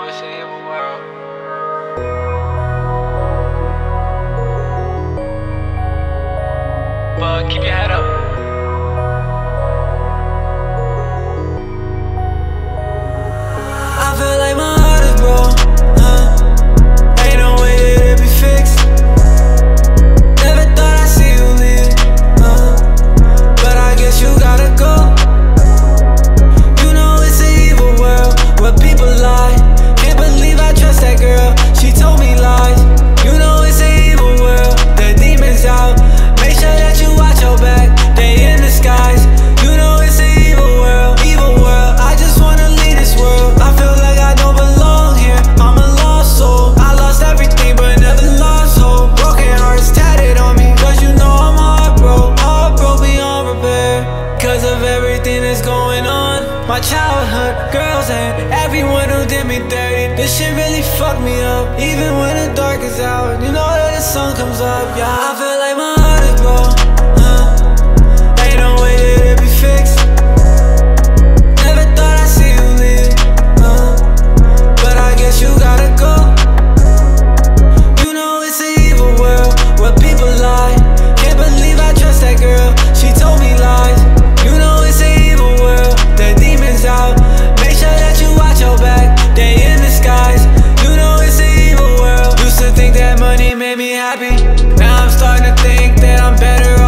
know it's an evil world. But keep your head up. I feel like my heart is broke, ain't no way that it be fixed. Never thought I'd see you leave, but I guess you gotta go. You know it's an evil world where people lie. Can't believe I trust that girl, she told me lies. You know it's an evil world, the demons out. Make sure that you watch your back, they in disguise. You know it's an evil world, evil world. I just wanna leave this world. I feel like I don't belong here, I'm a lost soul. I lost everything but never lost hope. Broken hearts tatted on me, cause you know I'm heart broke beyond repair. Cause of everything that's going on, my childhood, girls and everyone who did me dirty. This shit really fucked me up, even when the dark is out. You know that the sun comes up, yeah. I feel like my heart is broke, ain't no way that it be fixed. Never thought I'd see you leave, but I guess you gotta go. You know it's an evil world where people lie. Can't believe I trust that girl, she told me lies. You know it's an evil world, the demons out. Make sure that you watch your back, they in disguise. You know it's an evil world. Used to think that money made me happy, now I'm starting to think that I'm better